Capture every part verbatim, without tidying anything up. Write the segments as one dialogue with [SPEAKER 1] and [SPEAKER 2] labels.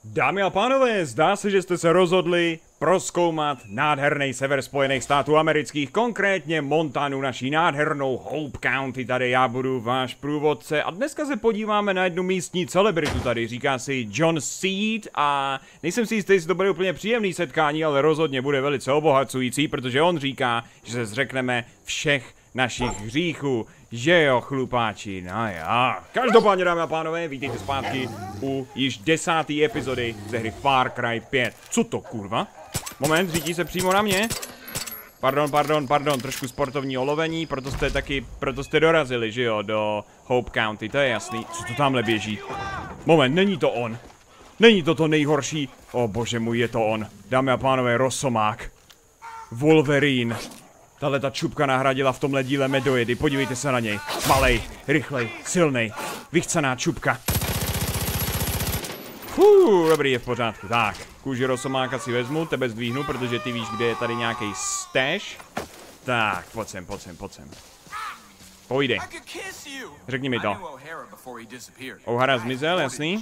[SPEAKER 1] Dámy a pánové, zdá se, že jste se rozhodli prozkoumat nádherný sever Spojených států amerických, konkrétně Montanu, naší nádhernou Hope County. Tady já budu váš průvodce a dneska se podíváme na jednu místní celebritu tady, říká si John Seed a nejsem si jistý, jestli to bude úplně příjemný setkání, ale rozhodně bude velice obohacující, protože on říká, že se zřekneme všech našich hříchů. Že jo, chlupáči, no já. Každopádně, dámy a pánové, vítejte zpátky u již desáté epizody ze hry Far Cry pět. Co to, kurva? Moment, řítí se přímo na mě. Pardon, pardon, pardon, trošku sportovní olovení, proto jste taky, proto jste dorazili, že jo, do Hope County, to je jasný. Co to tamhle běží? Moment, není to on. Není to to nejhorší. O bože můj, je to on. Dámy a pánové, Rosomák. Wolverine. Tahle ta čupka nahradila v tomhle díle medojedy, podívejte se na něj. Malej, rychlej, silnej, vychcaná čupka. Fuu, dobrý, je v pořádku. Tak, kůži Rosomáka si vezmu, tebe zdvíhnu, protože ty víš, kde je tady nějaký stash. Tak, pojď sem, pojď sem, pojď sem. Pojde. Řekni mi to. O'Hara zmizel, jasný?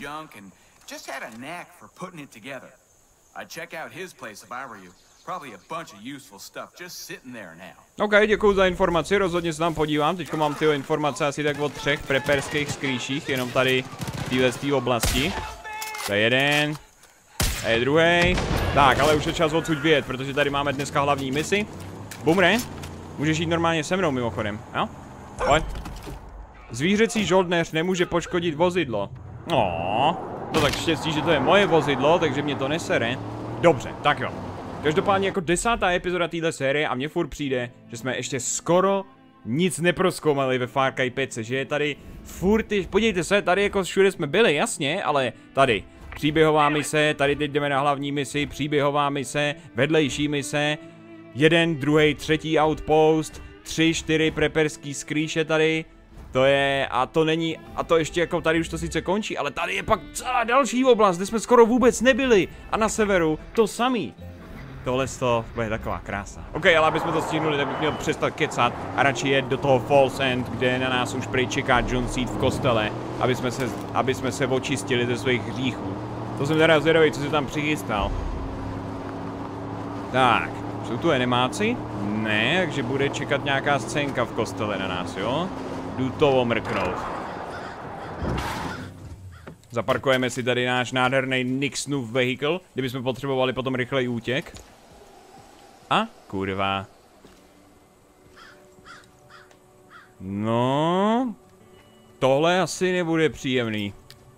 [SPEAKER 1] OK, děkuju za informaci, rozhodně se tam podívám. Teďko mám tyho informace asi tak o třech preperských skrýších, jenom tady v této oblasti. To je jeden. To je druhý. Tak, ale už je čas odsud vyjet, protože tady máme dneska hlavní misi. Bumre, můžeš jít normálně se mnou mimochodem, jo? Pojď. Zvířecí žoldnéř nemůže poškodit vozidlo. No, to tak štěstí, že to je moje vozidlo, takže mě to nesere. Dobře, tak jo. Každopádně jako desátá epizoda téhle série a mně furt přijde, že jsme ještě skoro nic neprozkoumali ve Far Cry pět, že je tady furt, podívejte se, tady jako všude jsme byli, jasně, ale tady příběhová mise, tady teď jdeme na hlavní misi, příběhová mise, vedlejší mise, jeden, druhý, třetí outpost, tři, čtyři preperský skrýše tady, to je, a to není, a to ještě jako tady už to sice končí, ale tady je pak celá další oblast, kde jsme skoro vůbec nebyli a na severu to samý. Tohle to bude taková krása. OK, ale aby jsme to stihnuli, tak bych měl přestat kecat a radši jet do toho Falls End, kde na nás už prý čeká John Seed v kostele, aby jsme se, aby jsme se očistili ze svých hříchů. To jsem teda zvědavý, co si tam přichystal. Tak, jsou tu enemáci? Ne, takže bude čekat nějaká scénka v kostele na nás, jo? Jdu to omrknout. Zaparkujeme si tady náš nádherný Nixonův vehicle, kdybychom potřebovali potom rychlej útěk. A kurva. No, tohle asi nebude příjemný.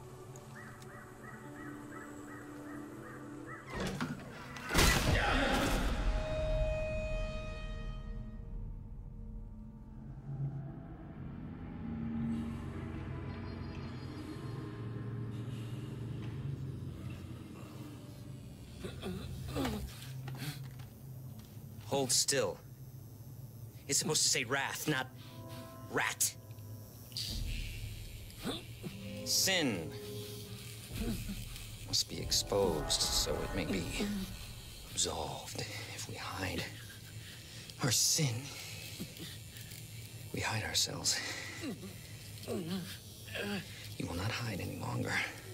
[SPEAKER 2] Hold still. It's supposed to say wrath, not rat. Sin must be exposed so it may be absolved. If we hide our sin, we hide ourselves. You will not hide any longer.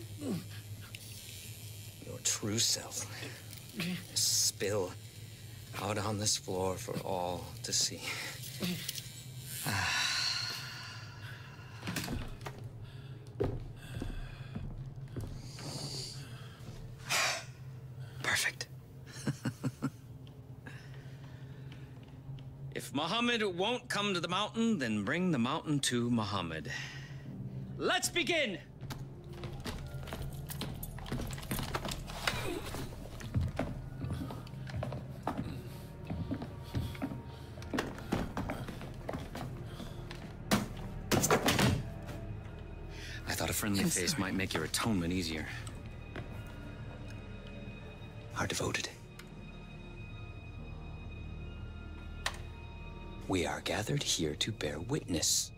[SPEAKER 2] Your true self spill out on this floor for all to see. Perfect. If Muhammad won't come to the mountain, then bring the mountain to Muhammad. Let's begin! A friendly face might make your atonement easier. Our devoted. We are gathered here to bear witness.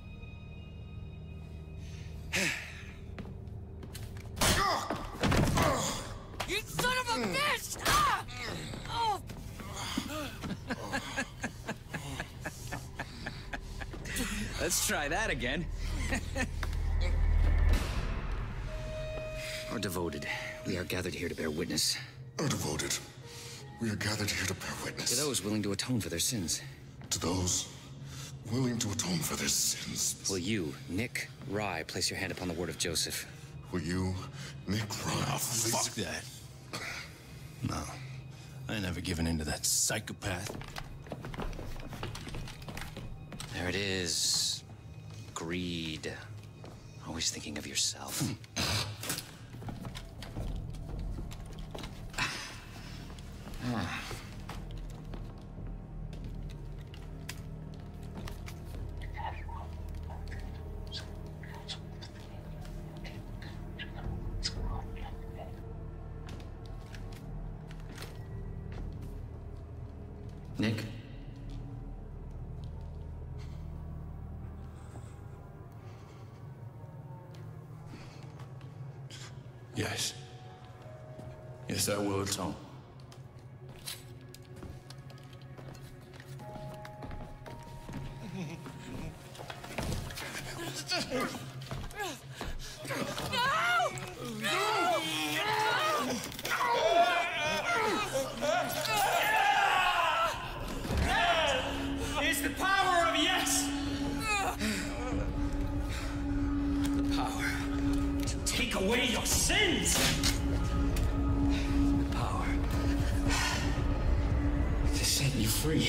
[SPEAKER 2] You son of a bitch! Ah! Oh! Let's try that again. Our devoted, we are gathered here to bear witness.
[SPEAKER 3] Our devoted, we are gathered here to bear witness.
[SPEAKER 2] To those willing to atone for their sins.
[SPEAKER 3] To those willing to atone for their sins.
[SPEAKER 2] Will you, Nick Rye, place your hand upon the word of Joseph?
[SPEAKER 3] Will you, Nick Rye,
[SPEAKER 4] Oh, fuck that. No. I ain't never given in to that psychopath.
[SPEAKER 2] There it is. Greed. Always thinking of yourself. Nick?
[SPEAKER 4] Yes. Yes, I will atone.
[SPEAKER 5] It's the power of yes!
[SPEAKER 2] The power.
[SPEAKER 5] To take away your sins!
[SPEAKER 2] The power. To set you free.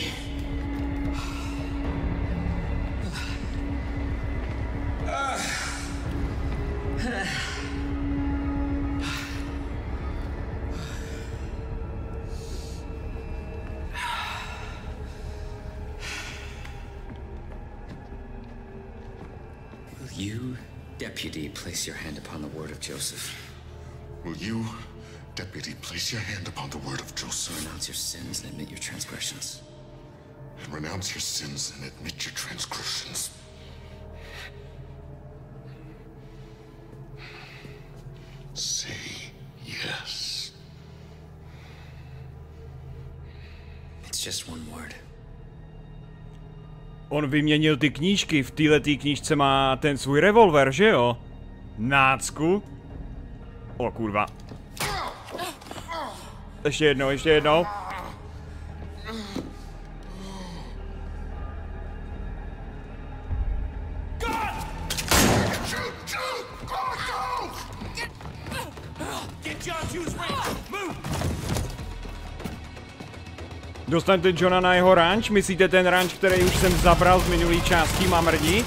[SPEAKER 2] Will you, deputy, place your hand upon the word of Joseph?
[SPEAKER 3] Will you, deputy, place your hand upon the word of Joseph?
[SPEAKER 2] Renounce your sins and admit your transgressions.
[SPEAKER 3] And renounce your sins and admit your transgressions. Say yes.
[SPEAKER 2] It's just one word.
[SPEAKER 1] On vyměnil ty knížky, v této knížce má ten svůj revolver, že jo? Nácku. O kurva. Ještě jednou, ještě jednou. Dostaňte Johna na jeho ranč? Myslíte ten ranč, který už jsem zabral z minulý části mamrdí?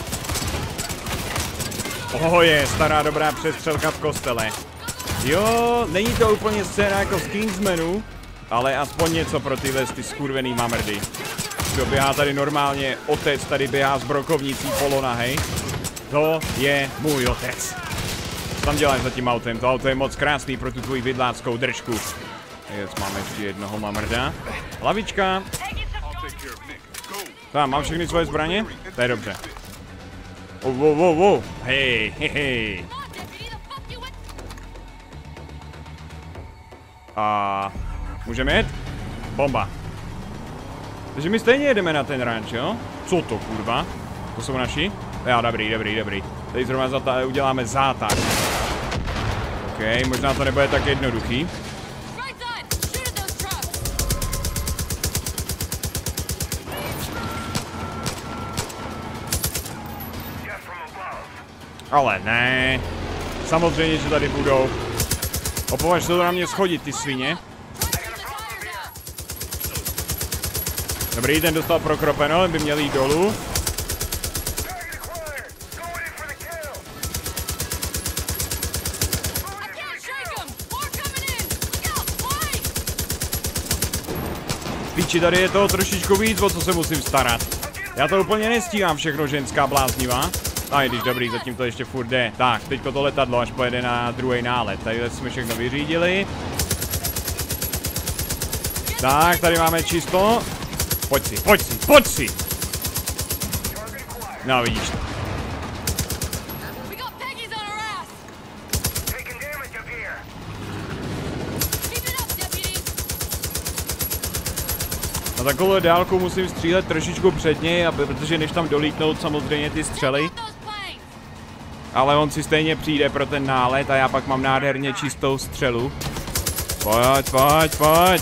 [SPEAKER 1] Oho je, stará dobrá přestřelka v kostele. Jo, není to úplně scéna jako z Kingsmanu, ale aspoň něco pro tyhle ty skurvený mamrdy. To běhá tady normálně, otec tady běhá s brokovnicí polonahej. To je můj otec. Co tam děláš za tím autem? To auto je moc krásný pro tu tvoji vidláckou držku. Teď máme ještě jednoho mamrda. Lavička. Tam, mám všechny svoje zbraně? To je dobře. Oh, wow, wow, wow. Hej, hej, hej. A můžeme jet? Bomba. Takže my stejně jedeme na ten ranč, jo? Co to, kurva? To jsou naši? Jo, dobrý, dobrý, dobrý. Tady zrovna zata uděláme zátah. OK, možná to nebude tak jednoduchý. Ale ne. Samozřejmě, že tady budou. Opovaž se to na mě schodit, ty svině. Dobrý, ten dostal prokropeno, by měl jít dolů. Píči, tady je toho trošičku víc, o co se musím starat. Já to úplně nestíhám všechno, ženská bláznivá. A i když dobrý, zatím to ještě furt jde. Tak, teďko to letadlo až pojede na druhý nálet. Tady jsme všechno vyřídili. Tak, tady máme čisto. Pojď si, pojď si, pojď si! No, vidíš to. Na takovou dálku musím střílet trošičku před něj, protože než tam dolítnout samozřejmě ty střely. Ale on si stejně přijde pro ten nálet a já pak mám nádherně čistou střelu. Pojď, pojď, pojď.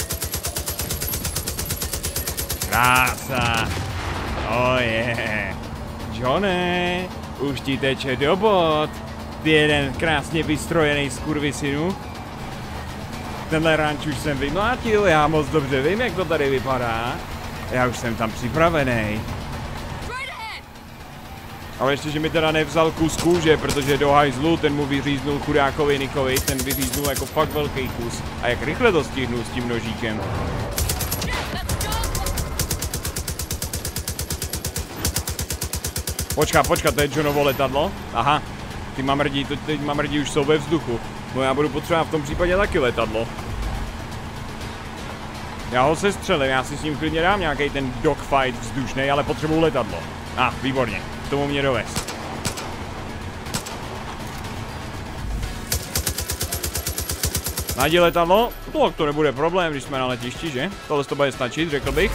[SPEAKER 1] Krása. Oh je. Johnny, už ti teče do bod. Ty jeden krásně vystrojený skurvisinu. Tenhle ranč už jsem vymlátil, já moc dobře vím, jak to tady vypadá. Já už jsem tam připravený. Ale ještě, že mi teda nevzal kus kůže, protože do hajzlu ten mu vyříznul chudákovi Nickovi, ten vyříznul jako fakt velký kus. A jak rychle to stihnul s tím nožíkem. Počká, počká, to je Johnovo letadlo? Aha, ty mamrdí, ty mamrdí už jsou ve vzduchu. No já budu potřebovat v tom případě taky letadlo. Já ho sestřelím, já si s ním klidně dám nějaký ten dogfight vzdušnej, ale potřebuju letadlo. A, ah, výborně, k tomu mě dovez. Najdi letadlo? No, to nebude problém, když jsme na letišti, že? Tohle to bude stačit, řekl bych.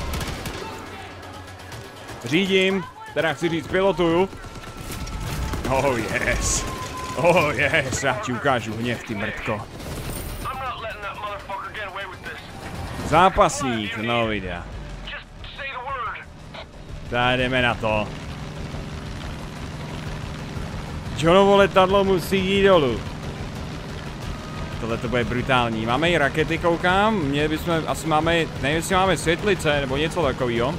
[SPEAKER 1] Řídím, teda chci říct pilotuju. Oh yes. Oh yes, já ti ukážu hněv, ty mrtko. Zápasník, no videa. Tak jdeme na to. Johnovo letadlo musí jít dolů. Tohle to bude brutální. Máme i rakety, koukám. Měli bychom, asi máme, nevím, jestli máme světlice nebo něco takového.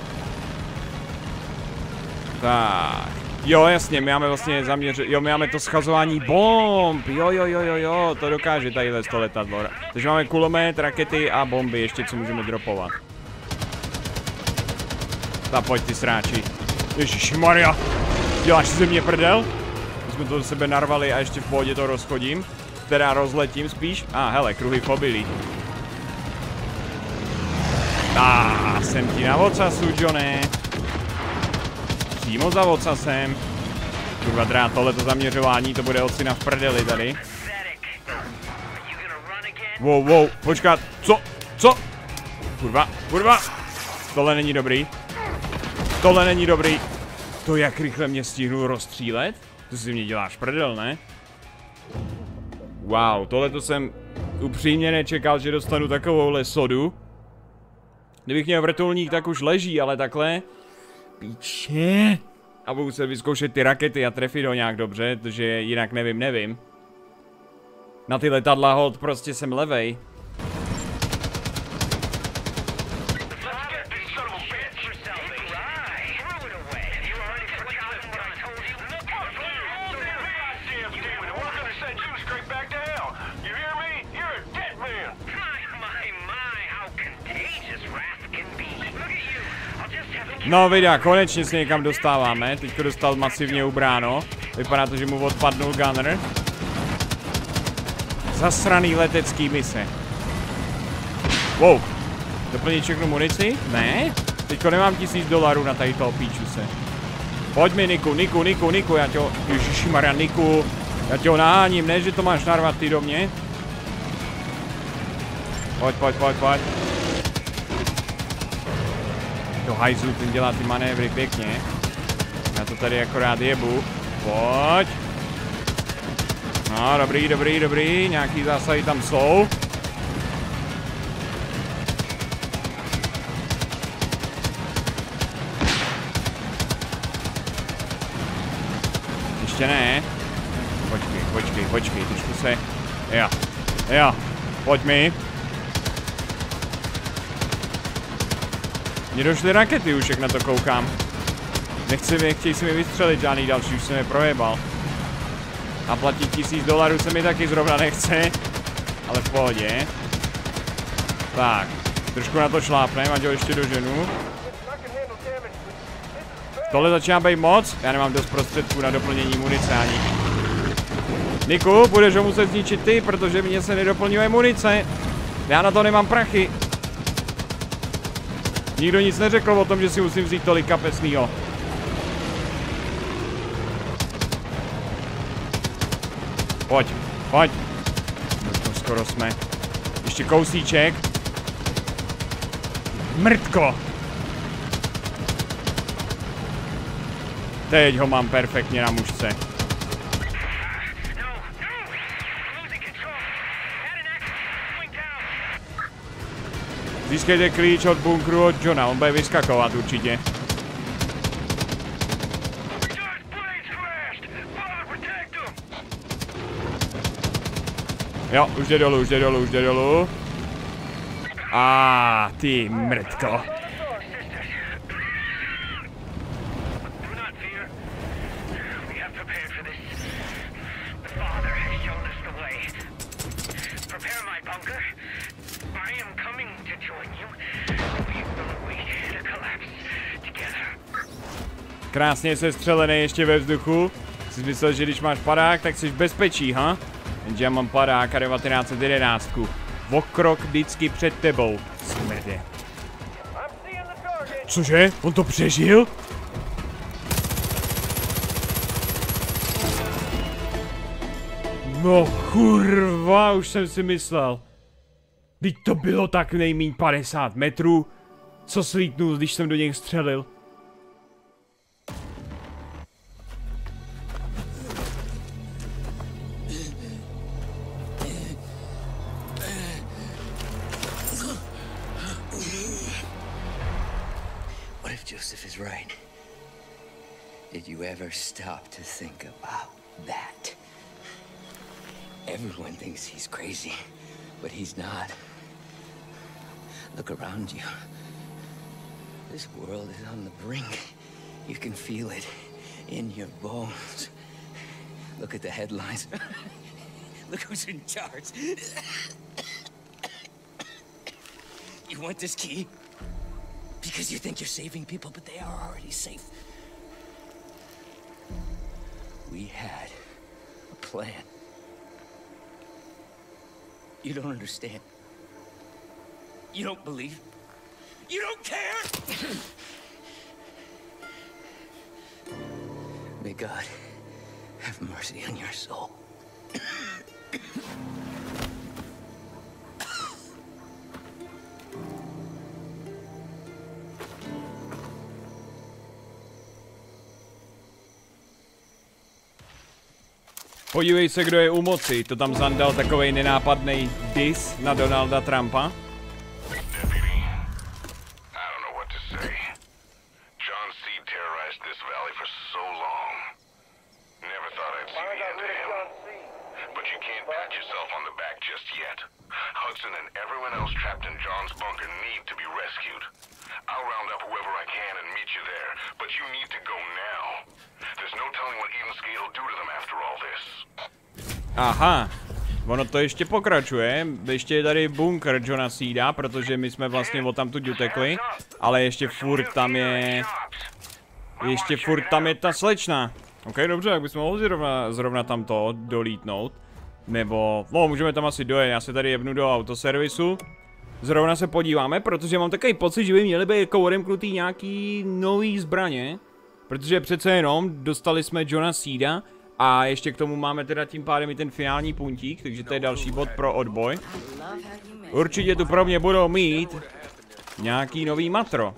[SPEAKER 1] Tak. Jo, jasně, my máme vlastně zaměřit, jo, my máme to schazování bomb. Jo, jo, jo, jo, jo, to dokáže tadyhle to letadlo. Takže máme kulomet, rakety a bomby ještě, co můžeme dropovat. Tak pojď ty sráči. Ježišmarja. Děláš si ze mě prdel? My jsme to do sebe narvali a ještě v pohodě to rozchodím. Teda rozletím spíš. A ah, hele, kruhy pobily. Ah, jsem ti na ocasu, Johnny. Přímo za ocasem. Kurva drát, tohleto zaměřování, to bude ocina v prdeli tady. Wow, wow, počkat, co, co? Kurva, kurva. Tohle není dobrý. Tohle není dobrý. To jak rychle mě stihnul rozstřílet? To si mě děláš prdel, ne? Wow, tohleto jsem upřímně nečekal, že dostanu takovouhle sodu. Kdybych měl vrtulník, tak už leží, ale takhle... Píče. A budu se vyzkoušet ty rakety a trefit ho nějak dobře, protože jinak nevím, nevím. Na ty letadla hod prostě jsem levej. No videa, konečně se někam dostáváme, teďko dostal masivně ubráno. Vypadá to, že mu odpadnul gunner. Zasraný letecký mise. Wow, doplnit všechnu munici? Ne? Teďko nemám tisíc dolarů na tady toho píču se. Pojď mi Niku, Niku, Niku, Niku, já tě ho... Ježišmarja, Niku. Já tě ho naháním, ne, že to máš narvat ty do mě. Pojď, pojď, pojď, pojď. Do hajzlu, ten dělá ty manévry pěkně. Já to tady akorát jebu. Pojď. No, dobrý, dobrý, dobrý. Nějaký zásahy tam jsou. Ještě ne. Počkej, počkej, počkej, trošku se... Jo, jo, pojď mi. Mně došly rakety už, jak na to koukám. Nechci, nechtěj si mi vystřelit žádný další, už jsem je projebal. A platit tisíc dolarů se mi taky zrovna nechce. Ale v pohodě. Tak, trošku na to šlápnem, ať ho ještě doženu. Tohle začíná být moc, já nemám dost prostředků na doplnění munice ani. Niku, budeš ho muset zničit ty, protože mně se nedoplňuje munice. Já na to nemám prachy. Nikdo nic neřekl o tom, že si musím vzít tolik kapesnýho. Pojď, pojď. No to skoro jsme. Ještě kousíček. Mrtko. Teď ho mám perfektně na mužce. Získejte klíč od bunkru od Johna, on bude vyskakovat určitě. Jo, už jde dolů, už jde dolů, už jde dolů. A ah, ty mrtko. Krásně se střelený ještě ve vzduchu. Jsi myslel, že když máš padák, tak jsi v bezpečí, ha? Jenže já mám padák a devatenáct set jedenáct. O krok vždycky před tebou, smrdě. Cože? On to přežil? No kurva, už jsem si myslel. Vždyť to bylo tak nejmíň padesát metrů. Co slítnul, když jsem do něj střelil?
[SPEAKER 2] Joseph is right. Did you ever stop to think about that? Everyone thinks he's crazy, but he's not. Look around you. This world is on the brink. You can feel it in your bones. Look at the headlines. Look who's in charge. You want this key? Because you think you're saving people, but they are already safe. We had a plan. You don't understand. You don't believe. You don't care! May God have mercy on your soul.
[SPEAKER 1] Podívej se, kdo je u moci. To tam zandal takovej nenápadnej diss na Donalda Trumpa. Aha, ono to ještě pokračuje, ještě je tady bunkr Johna Seeda, protože my jsme vlastně odtamtud utekli, ale ještě furt tam je, ještě furt tam je ta slečna. Ok, dobře, jak bychom mohli zrovna, zrovna tam to dolítnout, nebo, no můžeme tam asi dojet, já se tady jebnu do autoservisu, zrovna se podíváme, protože mám takový pocit, že by měly být jako odemknutý nějaký nový zbraně, protože přece jenom dostali jsme Johna Seeda. A ještě k tomu máme teda tím pádem i ten finální puntík, takže to je další bod pro odboj. Určitě tu pro mě budou mít nějaký nový matro.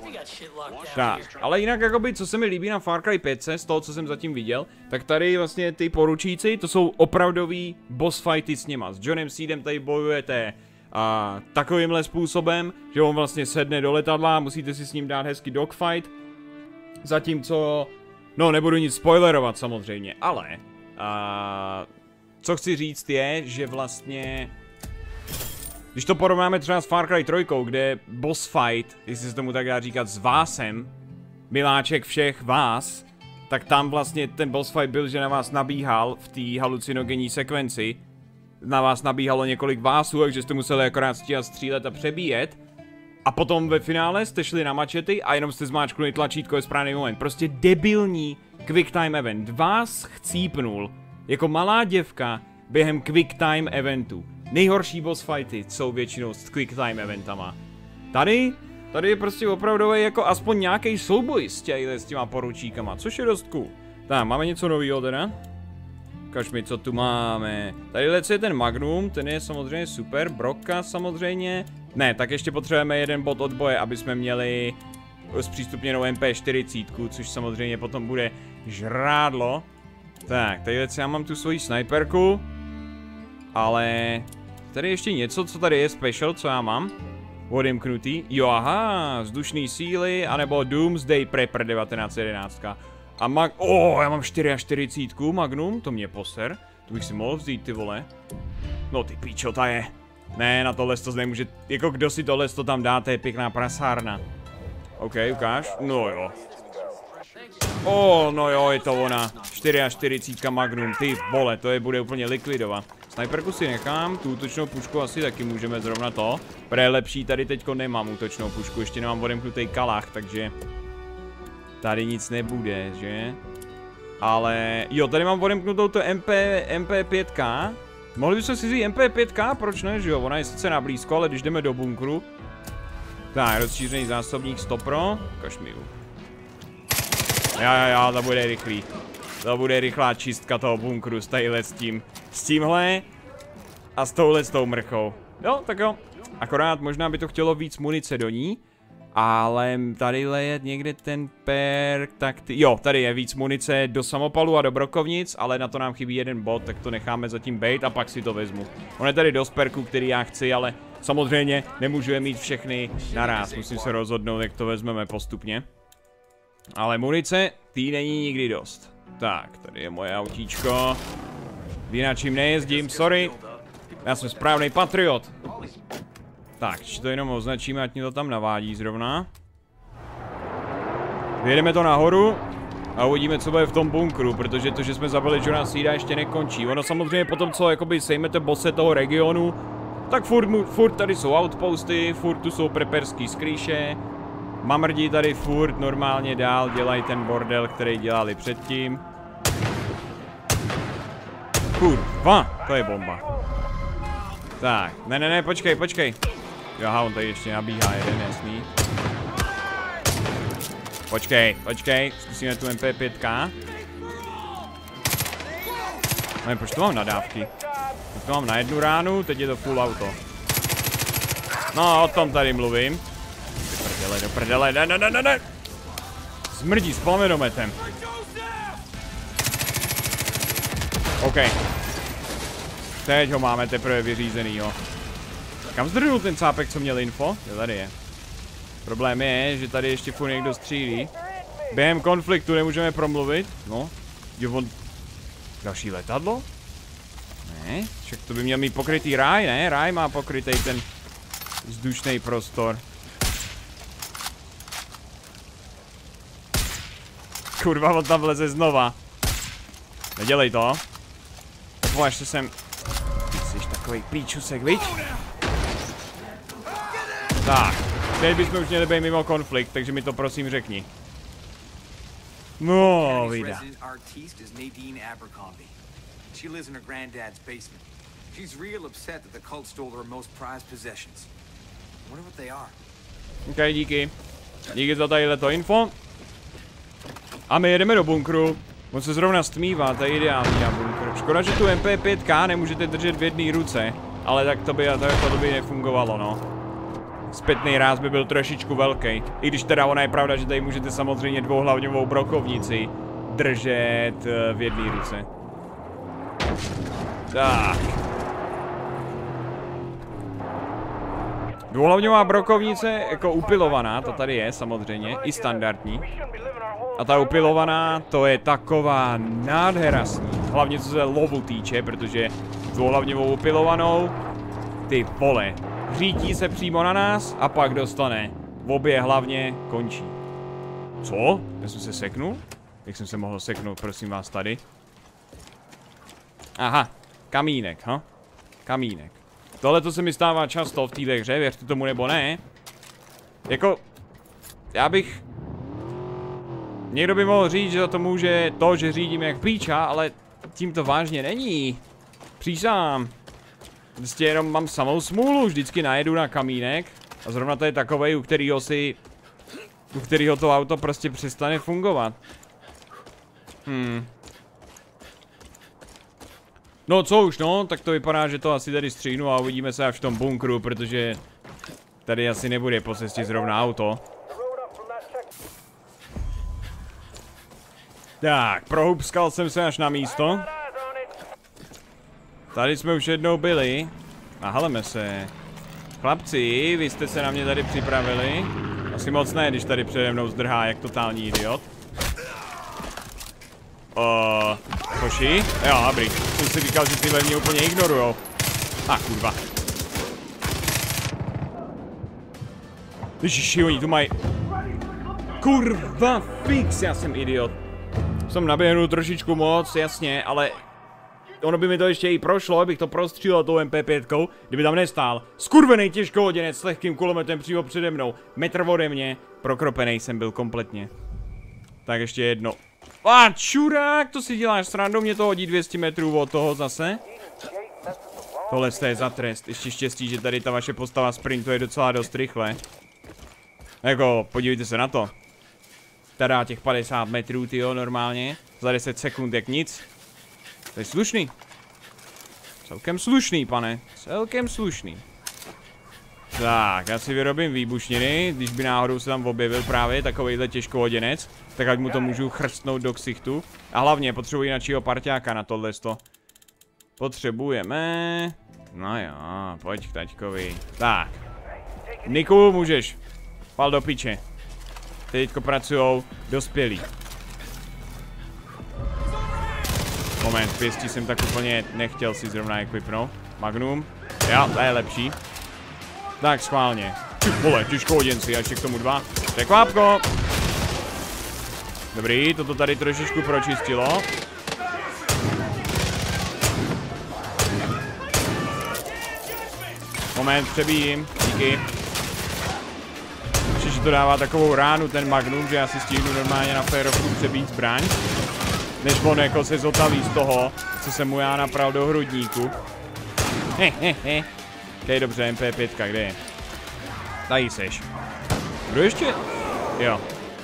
[SPEAKER 1] Tak, ale jinak jakoby, co se mi líbí na Far Cry pět, z toho, co jsem zatím viděl, tak tady vlastně ty poručíci, to jsou opravdový boss fighty s něma. S Johnem Seedem tady bojujete a, takovýmhle způsobem, že on vlastně sedne do letadla a musíte si s ním dát hezky dogfight. Zatímco... No, nebudu nic spoilerovat samozřejmě, ale a, co chci říct je, že vlastně, když to porovnáme třeba s Far Cry tři, kde boss fight, jestli se tomu tak dá říkat, s Vásem, miláček všech vás, tak tam vlastně ten boss fight byl, že na vás nabíhal v té halucinogenní sekvenci, na vás nabíhalo několik Vásů, takže jste museli akorát stíhat střílet a přebíjet. A potom ve finále jste šli na mačety a jenom jste zmáčknuli tlačítko ve správný moment. Prostě debilní quick time event. Vás chcípnul jako malá děvka během quick time eventu. Nejhorší boss fighty jsou většinou s quick time eventama. Tady, tady je prostě opravdu jako aspoň nějaký souboj s, těmi, s těma poručíkama, což je dost cool. Tak, máme něco nového teda. Ukaž mi, co tu máme. Tady je ten Magnum, ten je samozřejmě super. Brocka samozřejmě. Ne, tak ještě potřebujeme jeden bod odboje, aby jsme měli zpřístupněnou M P čtyřicet, což samozřejmě potom bude žrádlo. Tak, tady já mám tu svoji snajperku. Ale tady ještě něco, co tady je special, co já mám. odemknutý. Jo, aha, vzdušný síly, anebo Doomsday Prepper devatenáct jedenáct. A mag... Oh, já mám čtyřicet čtyři Magnum, to mě poser. To bych si mohl vzít, ty vole. No ty píčo, ta je. Ne, na tohle to nemůže... Jako kdo si tohle to tam dá, to je pěkná prasárna. OK, ukáž. No jo. Oh, no jo, je to ona. čtyřicet čtyři Magnum, ty vole, to je bude úplně likvidovat. Sniperku si nechám, tu útočnou pušku asi taky můžeme zrovna to. Pre lepší tady teďko nemám útočnou pušku, ještě nemám odemknutý kalach, takže... Tady nic nebude, že? Ale... Jo, tady mám odemknutou to M P, M P pět K. Mohli bychom si vzít M P pět K, proč ne, že jo? Ona je sice na blízko, ale když jdeme do bunkru... Tak, rozšířený zásobník sto pro. Ukaž mi ju. Jo, jo, jo, to bude rychlý. To bude rychlá čistka toho bunkru s tadyhle s tím. S tímhle a s touhle s tou mrchou. Jo, tak jo. Akorát možná by to chtělo víc munice do ní. Ale tadyhle je někde ten perk, tak ty... Jo, tady je víc munice do samopalu a do brokovnic, ale na to nám chybí jeden bod, tak to necháme zatím bejt a pak si to vezmu. On je tady dost perků, který já chci, ale samozřejmě nemůžu je mít všechny naraz. Musím se rozhodnout, jak to vezmeme postupně. Ale munice, tý není nikdy dost. Tak, tady je moje autíčko. Jináčím nejezdím, sorry. Já jsem správný patriot. Tak, či to jenom označíme, ať mě to tam navádí zrovna. Vyjedeme to nahoru a uvidíme, co bude v tom bunkru, protože to, že jsme zabili Johna Seeda, ještě nekončí. Ono samozřejmě potom, co jakoby sejmete bose toho regionu, tak furt, furt tady jsou outposty, furt tu jsou preperský skrýše. Mamrdi tady furt normálně dál dělají ten bordel, který dělali předtím. Kurva, to je bomba. Tak, ne, ne, ne, počkej, počkej. Aha, on tady ještě nabíhá jeden, jasný. Počkej, počkej, zkusíme tu M P pět K. Ne, proč to mám nadávky? Teď to mám na jednu ránu, teď je to full auto. No, o tom tady mluvím. Do prdele, do prdele, ne, ne, ne, ne, ne. Smrdí s plamenometem. OK. Teď ho máme teprve vyřízenýho. Kam zdrhnul ten cápek, co měl info? Jo, tady je. Problém je, že tady ještě furt někdo střílí. Během konfliktu nemůžeme promluvit. No. Jo, on... Další letadlo? Ne, však to by měl mít pokrytý ráj, ne? Ráj má pokrytý ten vzdušný prostor. Kurva, on tam vleze znova. Nedělej to. Považ se sem. Ty jsi takovej píčusek, viď? Tak, teď bychom už měli být mimo konflikt, takže mi to prosím řekni. No, vida. Ok, díky. Díky za tadyhleto info. A my jedeme do bunkru. On se zrovna stmívá, to je ideální na bunkr. Škoda, že tu M P pět K nemůžete držet v jedné ruce. Ale tak to by, to, to by nefungovalo, no. Zpětný ráz by byl trošičku velký. I když teda ona je pravda, že tady můžete samozřejmě dvouhlavňovou brokovnici držet v jedné ruce. Tak. Dvouhlavňová brokovnice jako upilovaná, to tady je samozřejmě, i standardní. A ta upilovaná, to je taková nádherasní. Hlavně co se lovu týče, protože dvouhlavňovou upilovanou, ty vole, řítí se přímo na nás a pak dostane. V obě hlavně končí. Co? Já jsem se seknul? Jak jsem se mohl seknout, prosím vás, tady? Aha, kamínek, ha? Kamínek. Tohle to se mi stává často v této hře, věřte tomu nebo ne. Jako, já bych... Někdo by mohl říct, že za to může to, že řídím jak píča, ale tím to vážně není. Přísám. Prostě jenom mám samou smůlu, vždycky najedu na kamínek a zrovna to je takovej, u kterého si... U kterého to auto prostě přestane fungovat. Hmm. No co už no, tak to vypadá, že to asi tady stříhnu a uvidíme se až v tom bunkru, protože tady asi nebude po cestě zrovna auto. Tak, prohubskal jsem se až na místo. Tady jsme už jednou byli. Nahaleme se. Chlapci, vy jste se na mě tady připravili. Asi moc ne, když tady přede mnou zdrhá jak totální idiot. Uh, Hoši? Jo, dobrý. Jsem si říkal, že tyhle mě úplně ignorujou. A ah, kurva. Ježiši, oni tu mají... Kurva, fix, já jsem idiot. Jsem naběhnul trošičku moc, jasně, ale... Ono by mi to ještě i prošlo, abych to prostřílel tou M P pět, kdyby tam nestál. Skurvenej těžkohoděnec s lehkým kulometem přímo přede mnou. Metr ode mě. Prokropenej jsem byl kompletně. Tak ještě jedno. A čurák, to si děláš srandu, mě to hodí dvě stě metrů od toho zase. Tohle je za trest. Ještě štěstí, že tady ta vaše postava sprintuje docela dost rychle. Jako, podívejte se na to. Tada těch padesát metrů, tyjo, normálně. Za deset sekund jak nic. To je slušný. Celkem slušný, pane. Celkem slušný. Tak, já si vyrobím výbušniny, když by náhodou se tam objevil právě takovejhle těžkohoděnec, tak ať mu to můžu chrstnout do ksichtu. A hlavně potřebuji jináčího parťáka na tohleto. Potřebujeme... No jo, pojď k taťkovi. Tak. Niku, můžeš. Pal do piče. Teďko pracujou dospělí. Moment, pěstí jsem tak úplně nechtěl si zrovna equipnout. Magnum. Jo, to je lepší. Tak, schválně. Ty vole, těžkohoděnci, až k tomu dva. Překvápko. Dobrý, toto tady trošičku pročistilo. Moment, přebíjím. Díky. Ještě, že to dává takovou ránu ten Magnum, že já si stihnu normálně na férovku přebít zbraň. Než on jako se zotaví z toho, co jsem mu já napral do hrudníku. Hehehe. Ok, dobře, M P pět, kde je? Tady seš. Kdo ještě? Jo.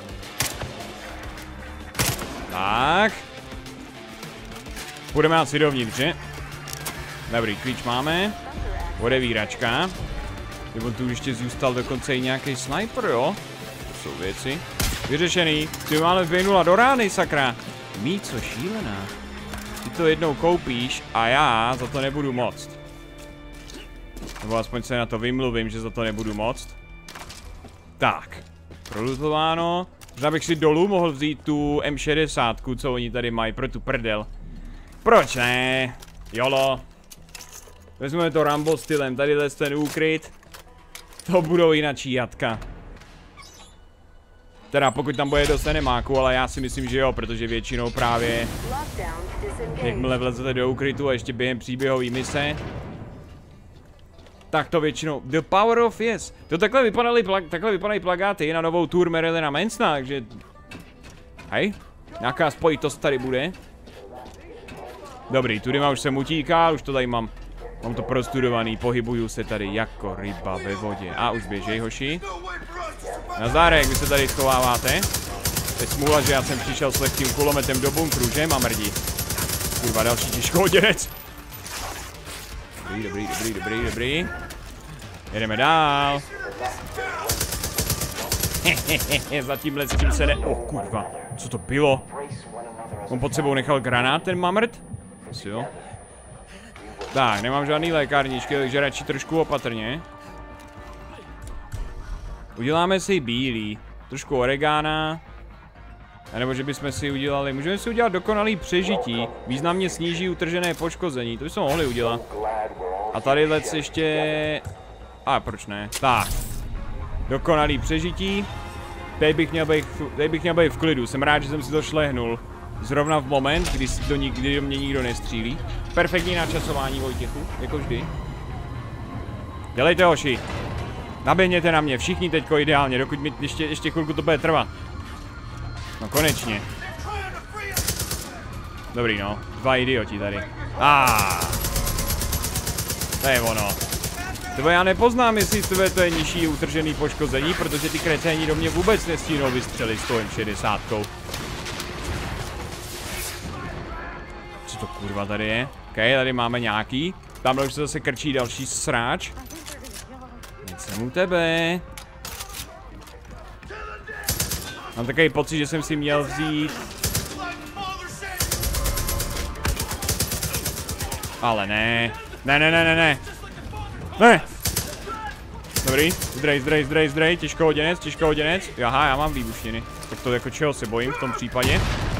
[SPEAKER 1] Tak. Půjdeme asi dovnitř, že? Dobrý, klíč máme. Odevíračka. Nebo tu ještě zůstal dokonce i nějaký sniper, jo? To jsou věci. Vyřešený. Ty máme vběhnula do rány, sakra. Mít co šílená. Ty to jednou koupíš a já za to nebudu moct. Nebo aspoň se na to vymluvím, že za to nebudu moct. Tak. Prolutováno. Možná bych si dolů mohl vzít tu M šedesát, co oni tady mají pro tu prdel. Proč ne? Jolo. Vezmeme to Rambo stylem, tadyhle ten úkryt. To budou jinačí jatka. Teda pokud tam bude dost enemáku, ale já si myslím, že jo, protože většinou právě jakmile vlezete do úkrytu a ještě během příběhový mise, tak to většinou, the power of yes. To takhle vypadaly, takhle vypadají plakáty na novou tour Marilyna Mansona, takže hej, nějaká spojitost tady bude. Dobrý, tudy už jsem utíkal, už to tady mám, mám to prostudovaný, pohybuju se tady jako ryba ve vodě. A už běžej, hoši. Nazdárek, vy se tady schováváte. To je smůla, že já jsem přišel s lehkým kulometem do bunkru, že, mamrdi? Kurva, další těžkohoděnec. Dobrý, dobrý, dobrý, dobrý, dobrý. Jedeme dál. Hehehe, za tímhle s tím se ne... Oh, kurva, co to bylo? On pod sebou nechal granát, ten mamrt? Asi jo. Tak, nemám žádný lékárničky, takže radši trošku opatrně. Uděláme si bílý, trošku oregána. A nebo že bychom si udělali, můžeme si udělat dokonalý přežití. Významně sníží utržené poškození, to bychom mohli udělat. A tadyhle ještě... A proč ne? Tak. Dokonalý přežití. Teď bych měl být, teď bych měl být v klidu, jsem rád, že jsem si to šlehnul. Zrovna v moment, kdy, do, kdy do mě nikdo nestřílí. Perfektní načasování, Vojtěchu, jako vždy. Dělejte, hoši. Naběhněte na mě, všichni teďko ideálně, dokud mi ještě, ještě chvilku to bude trvat. No konečně. Dobrý no, dva idioti tady. Ah. To je ono. Tebe já nepoznám, jestli tebe to je nižší utržený poškození, protože ty kreténi do mě vůbec nestínou vystřelit s tou M šedesát. Co to kurva tady je? Ok, tady máme nějaký. Tamhle už se zase krčí další sráč. Nic jsem u tebe. Mám takový pocit, že jsem si měl vzít. Ale ne. Ne, ne, ne, ne, ne. Ne. Dobrý, zdrej, zdrej, zdrej, zdrej, těžko hoděnec, těžko hoděnec. Aha, já mám výbušniny. Tak to jako čeho se bojím v tom případě.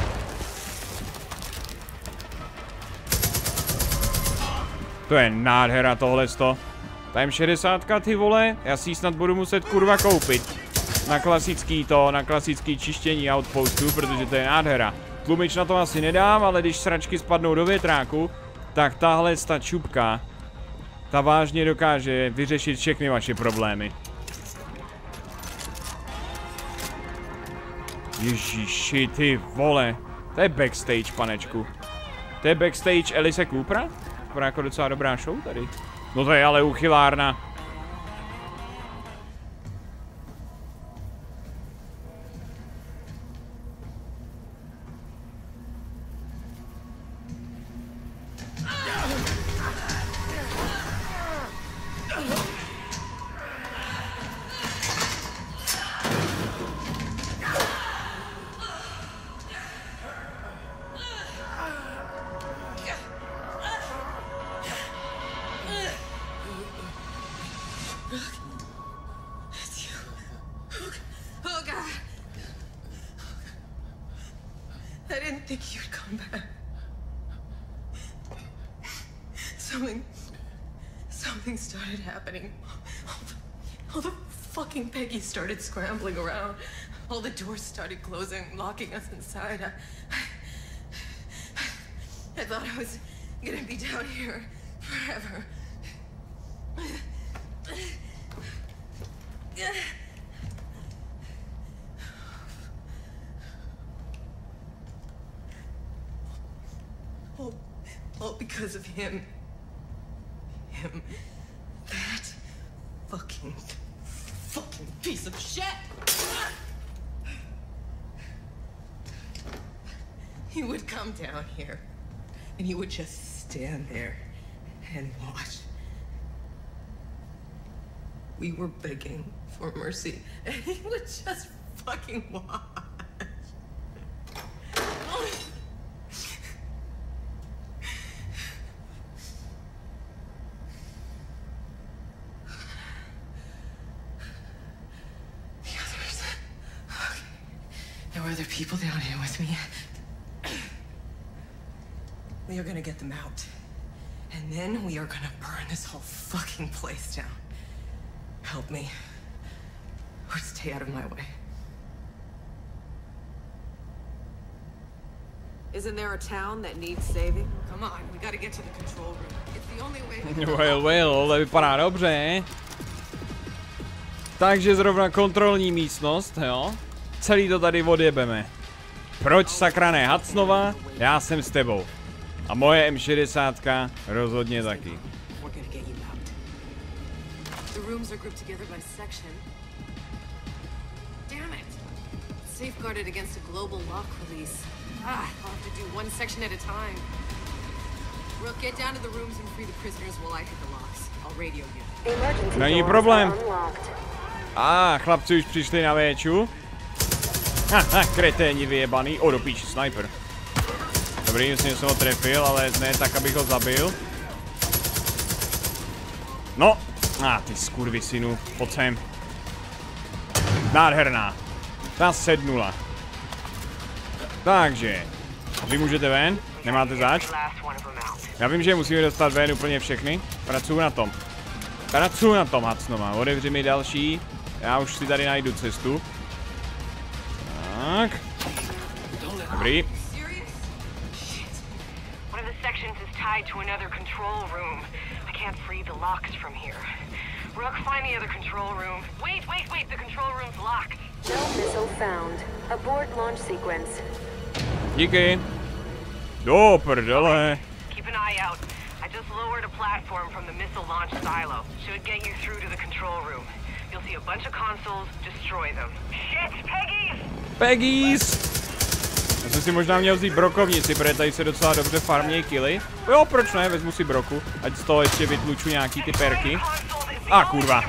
[SPEAKER 1] To je nádhera tohleto. Ta M šedesát, ty vole, já si ji snad budu muset kurva koupit. Na klasický to, na klasický čištění outpostu, protože to je nádhera. Tlumič na to asi nedám, ale když sračky spadnou do větráku, tak tahle ta čupka, ta vážně dokáže vyřešit všechny vaše problémy. Ježiši, ty vole. To je backstage, panečku. To je backstage Alice Coopera? To je jako docela dobrá show tady. No to je ale uchylárna.
[SPEAKER 6] I didn't think you'd come back. Something... Something started happening. All the, all the fucking Peggies started scrambling around. All the doors started closing, locking us inside. I, I, I thought I was gonna be down here forever. All, all because of him. Him. That fucking, fucking piece of shit! He would come down here, and he would just stand there and watch. We were begging for mercy, and he would just fucking watch. There were other people down here with me. We are gonna get them out. And then we are gonna burn this whole fucking place down. Help me. Or stay out of my way.
[SPEAKER 7] Isn't there a town that needs saving?
[SPEAKER 6] Come on, we gotta get to the control room. It's the only way.
[SPEAKER 1] Well, well, to vypadá dobře. Takže zrovna kontrolní místnost, jo. Celý to tady odjebeme. Proč sakra ne Hudsonova? Já jsem s tebou. A moje M šedesát rozhodně taky.
[SPEAKER 7] Safeguarded against a global lock release. Ah, I'll have to do one section at a time. We'll get down to the rooms and free the prisoners while I hit the locks. I'll radio you.
[SPEAKER 1] Není problém. A ah, chlapci už přišli na véču. Haha, kreténi vyjebaný. O, do píči, sniper. Dobrý, myslím, že jsem ho trefil, ale ne tak, abych ho zabil. No. A ah, ty skurvisinu, pojď sem. Nádherná. Ta sednula. Takže. Vy můžete ven? Nemáte zač? Já vím, že musíme dostat ven úplně všechny. Pracuju na tom. Pracuju na tom, Hudsonova. Otevři mi další. Já už si tady najdu cestu. Tak. Dobrý. Tied to another control room. I can't free the locks from here. Rook, find the other control room. Wait, wait, wait, the control room's locked.
[SPEAKER 8] No missile found. Abort launch sequence.
[SPEAKER 1] Díky. Do prdele.
[SPEAKER 7] Keep an eye out. I just lowered a platform from the missile launch silo. Should get you through to the control room. You'll see a bunch of consoles. Destroy them. Shit, Peggies! Peggies! Já jsem si možná měl vzít brokovnici, protože tady se docela dobře farmějí killy. Jo, proč ne, vezmu si broku, ať z toho ještě vytluču nějaký ty perky. A ah, kurva.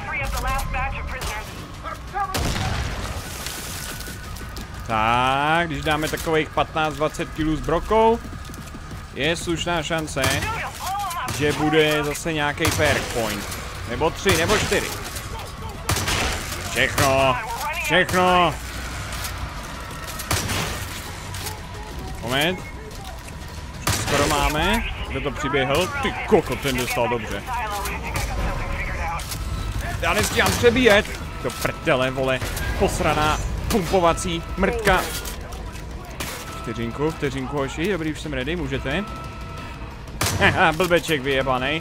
[SPEAKER 7] Tak, když dáme takových patnáct dvacet kilů s brokou, je slušná šance, že bude zase nějaký perk point. Nebo tři, nebo čtyři.
[SPEAKER 1] Všechno. Všechno. Moment. Skoro máme. Kdo to přiběhl? Ty koko, ten dostal dobře. Já nestíhám přebíjet. To prdele, vole. Posraná pumpovací mrtka. Vteřinku, vteřinku, hoši. Dobrý, už jsem ready, můžete. Haha, blbeček vyjebanej.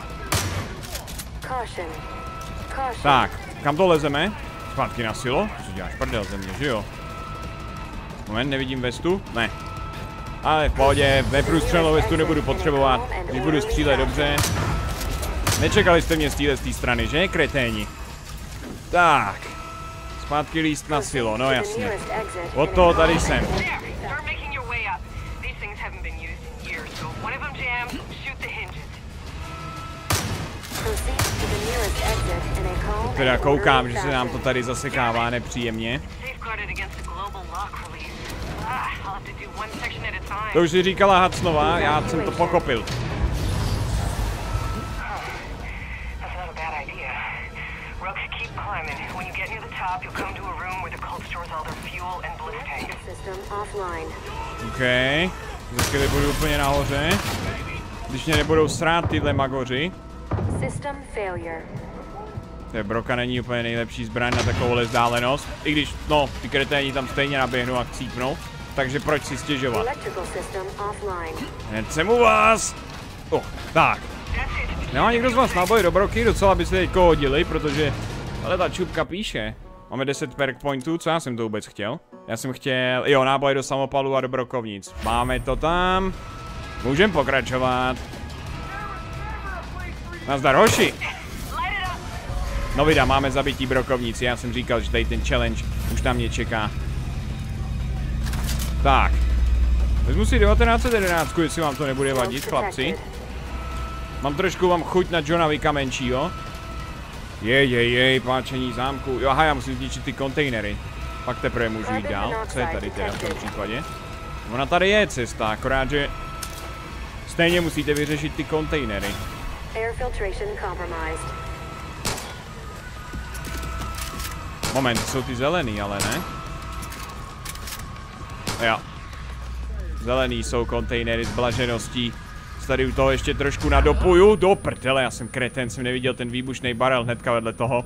[SPEAKER 1] Tak, kam to lezeme? Zpátky na silo? Co děláš prdel ze mě, že jo? Moment, nevidím vestu? Ne. Ale v pohodě, neprůstřelnou vestu nebudu potřebovat, když budu střílet dobře. Nečekali jste mě střílet z té strany, že, kreténi? Tak. Zpátky líst na silo, no jasně. Od toho tady jsem. Teda koukám, že se nám to tady zasekává nepříjemně. To už si říkala Hudsonova, já jsem to pochopil. OK, za chvíli budu úplně nahoře. Když mě nebudou srát tyhle magoři. To broka není úplně nejlepší zbraň na takovouhle vzdálenost. I když, no, ty kreténi tam stejně naběhnou a chcípnou. Takže proč si stěžovat? Hned jsem u vás! Oh, tak. Nemá někdo z vás náboj do broky? Docela by se teďko hodili, protože... Ale ta čupka píše. Máme deset perk pointů, co já jsem to vůbec chtěl? Já jsem chtěl, jo, náboj do samopalu a do brokovnic. Máme to tam. Můžem pokračovat. Nazdar, hoši! No vida, máme zabití brokovnici, já jsem říkal, že tady ten challenge už tam mě čeká. Tak. Vezmu si devatenáct jedenáct, jestli vám to nebude vadit, chlapci. Mám trošku vám chuť na Johna Wicka menšího. Jej, jej, jej, páčení zámku. Jo, aha, já musím zničit ty kontejnery. Pak teprve můžu jít dál. Co je tady teda v tom případě? Ona tady je cesta, akorát, že stejně musíte vyřešit ty kontejnery. Moment, jsou ty zelený, ale ne? Jo. Zelený jsou kontejnery s blažeností. Tady u toho ještě trošku nadopuju. Do prdele, já jsem kreten, jsem neviděl ten výbušný barel hnedka vedle toho.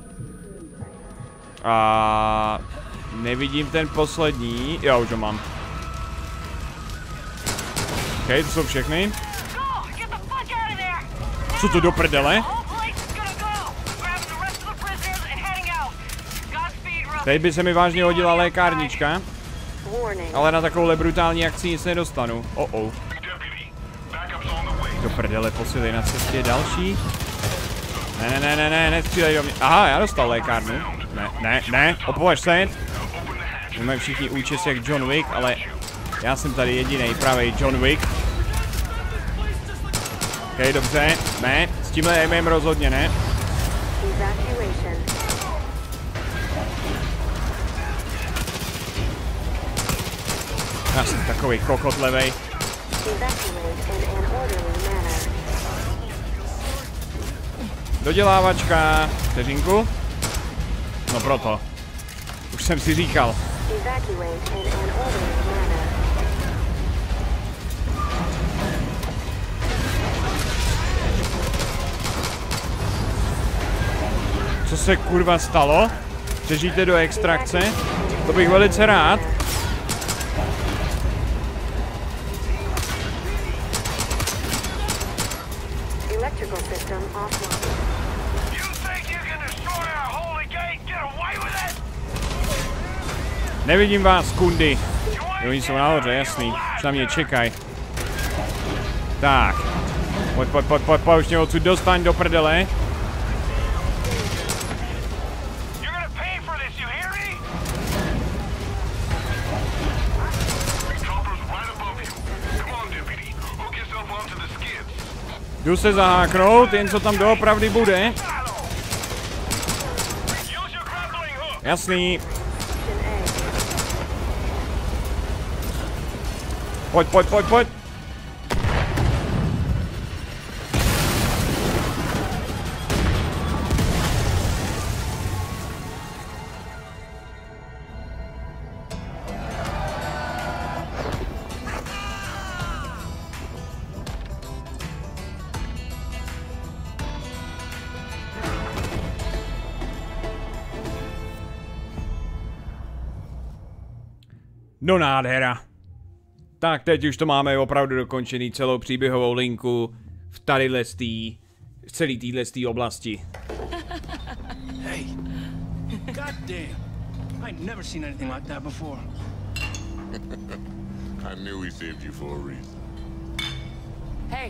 [SPEAKER 1] A nevidím ten poslední. Jo, už ho mám. OK, to jsou všechny. Co to do prdele? Teď by se mi vážně hodila lékárnička. Ale na takovouhle brutální akci nic nedostanu. Oh oh. Do prdele, posily na cestě další. Ne, ne, ne, ne, ne, nestřílej do mě. Aha, já dostal lékárnu. Ne, ne, ne, opovaž se. Máme všichni účes jak John Wick, ale já jsem tady jedinej pravej John Wick. OK, dobře, ne, s tímhle aimem rozhodně ne. Já jsem takový kokot levej. Dodělávačka. Vteřinku. No proto. Už jsem si říkal. Co se kurva stalo? Přežijte do extrakce? To bych velice rád. Nevidím vás, kundy. Jo, oni jsou nahoře, jasný. Už na mě čekají. Tak. Pojď, pojď, pojď, pojď, pojď, už mě odsud dostaň do prdele. Jdu se zaháknout, jen co tam doopravdy bude. Jasný. Pojď, pojď, pojď, pojď. No nádhera. Tak teď už to máme opravdu dokončený, celou příběhovou linku v tadyhle z tý, v celý téhle oblasti.
[SPEAKER 4] Hey, goddamn! I've never seen anything like that before.
[SPEAKER 3] I knew he saved you for a reason.
[SPEAKER 9] Hey.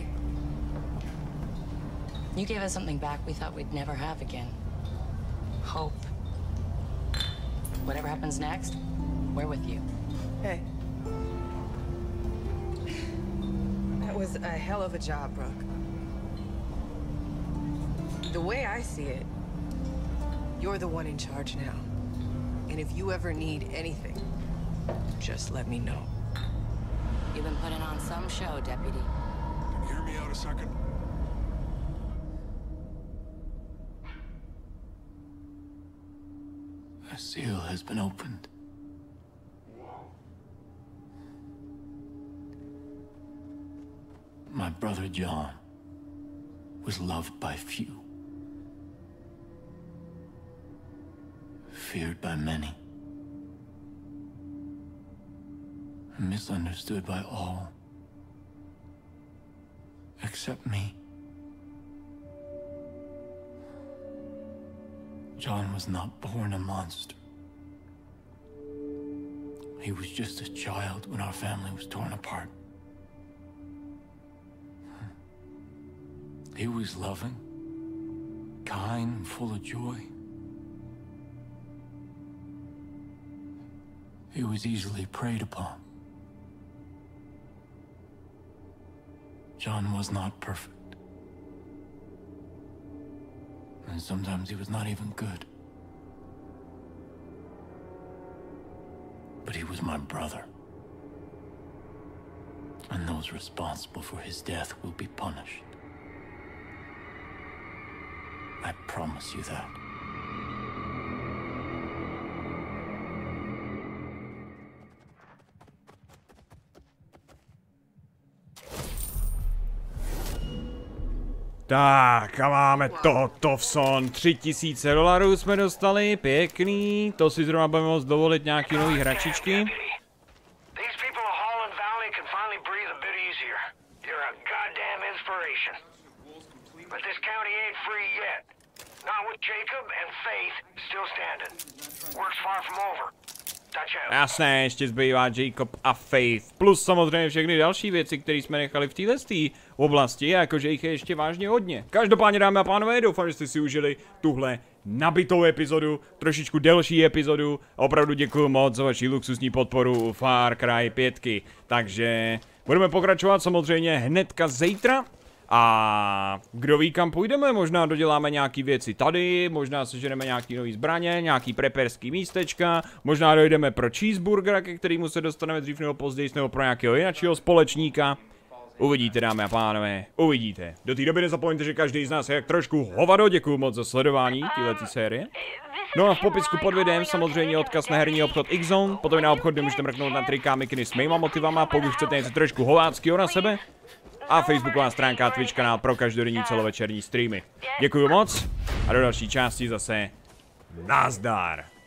[SPEAKER 9] You gave us something back we thought we'd never have again. Hope. Whatever happens next, we're with you.
[SPEAKER 6] Hey. That was a hell of a job, Brooke. The way I see it, you're the one in charge now. And if you ever need anything, just let me know.
[SPEAKER 9] You've been putting on some show, Deputy.
[SPEAKER 3] Can you hear me out a second?
[SPEAKER 4] A seal has been opened. My brother John was loved by few, feared by many, misunderstood by all, except me. John was not born a monster. He was just a child when our family was torn apart. He was loving, kind, and full of joy. He was easily preyed upon. John was not perfect. And sometimes he was not even good. But he was my brother. And those responsible for his death will be punished. I promise you that.
[SPEAKER 1] Tak a máme to, Thompson, tři tisíce dolarů jsme dostali, pěkný, to si zrovna budeme moct dovolit nějaký nový hračičky. Jasné, ještě zbývá Jacob a Faith, plus samozřejmě všechny další věci, které jsme nechali v této oblasti, jakože jich je ještě vážně hodně. Každopádně, dámy a pánové, doufám, že jste si užili tuhle nabitou epizodu, trošičku delší epizodu. Opravdu děkuji moc za vaši luxusní podporu Far Cry pět. Takže budeme pokračovat samozřejmě hnedka zítra. A kdo ví, kam půjdeme, možná doděláme nějaký věci tady, možná seženeme nějaký nový zbraně, nějaký preperský místečka, možná dojdeme pro cheeseburgera, ke kterému se dostaneme dřív nebo později, nebo pro nějakého jiného společníka. Uvidíte, dámy a pánové, uvidíte. Do té doby nezapomeňte, že každý z nás je jak trošku hovado, děkuju moc za sledování této série. No a v popisku pod videem samozřejmě odkaz na herní obchod X-Zone, potom na obchod, kde můžete mrknout na triká mikiny s mýma motivama, pokud chcete něco trošku hováckýho na sebe. A facebooková stránka a Twitch kanál pro každodenní celovečerní streamy. Děkuju moc a do další části zase nazdar.